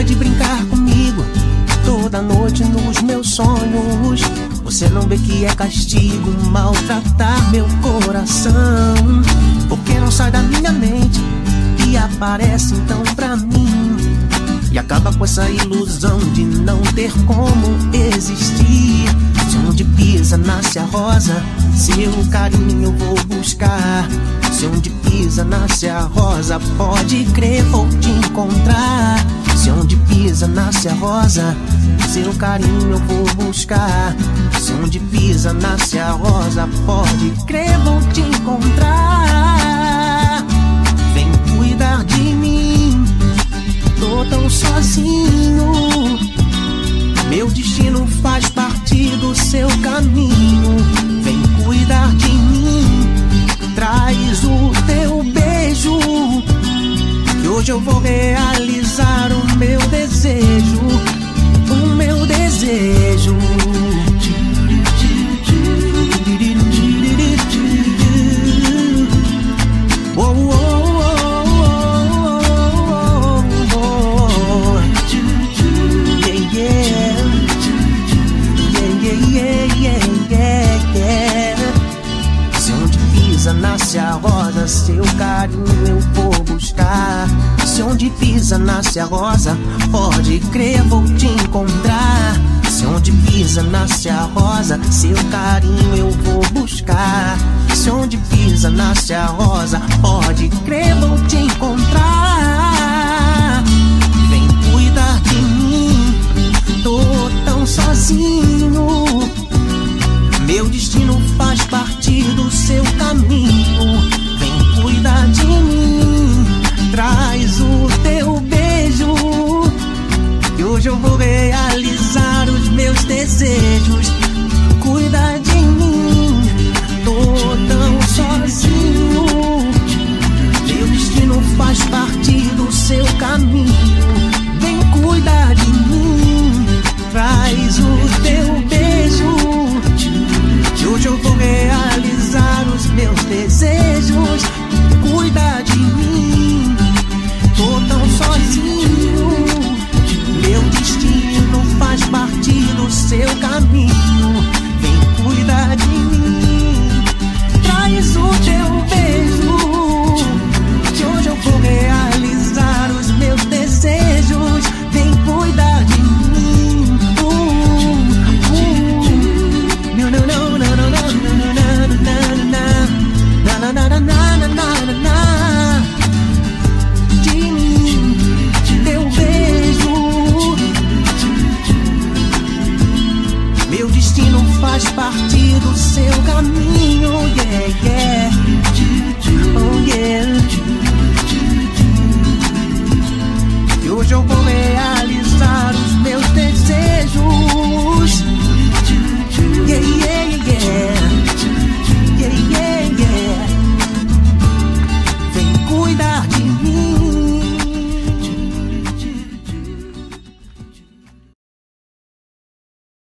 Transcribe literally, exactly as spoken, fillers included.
gosta de brincar comigo toda noite nos meus sonhos. Você não vê que é castigo maltratar meu coração? Porque não sai da minha mente e aparece então pra mim, e acaba com essa ilusão de não ter como existir. Se onde pisa nasce a rosa, seu carinho eu vou buscar. Se onde pisa nasce a rosa, pode crer, vou te encontrar. Se onde pisa nasce a rosa, seu carinho eu vou buscar. Se onde pisa nasce a rosa, pode crer, vou te encontrar. Vem cuidar de mim, tô tão sozinho. Meu destino faz parte do seu caminho. Vem cuidar de mim, traz o teu beijo, que hoje eu vou realizar o meu desejo, o meu desejo. Oh, oh, oh, oh, oh, oh. Yeah, yeah. Yeah, yeah, yeah, yeah, yeah. Se onde pisa nasce a rosa, seu carinho eu vou buscar. Se onde pisa nasce a rosa, pode crer, vou te encontrar. Se onde pisa nasce a rosa, seu carinho eu vou buscar. Se onde pisa nasce a rosa, pode crer, vou te encontrar. Vem cuidar de mim, tô tão sozinho. Meu destino faz parte do seu caminho. Vem cuidar de mim, traz o teu beijo, que hoje eu vou realizar os meus desejos. Cuida de mim, tô tão sozinho. Meu destino faz parte do seu caminho. Vem cuidar de mim, traz o teu beijo, que hoje eu vou realizar os meus desejos. Cuida de mim, tô tão sozinho. Meu destino faz parte do seu caminho. Vem cuidar de mim, traz o teu beijo, que hoje eu vou realizar os meus desejos. Vem cuidar de mim. uh, uh. No, no, no, no, no, no, no, no, no, no, no, no. De mim, teu beijo, meu destino faz parte do seu caminho. Yeah, yeah.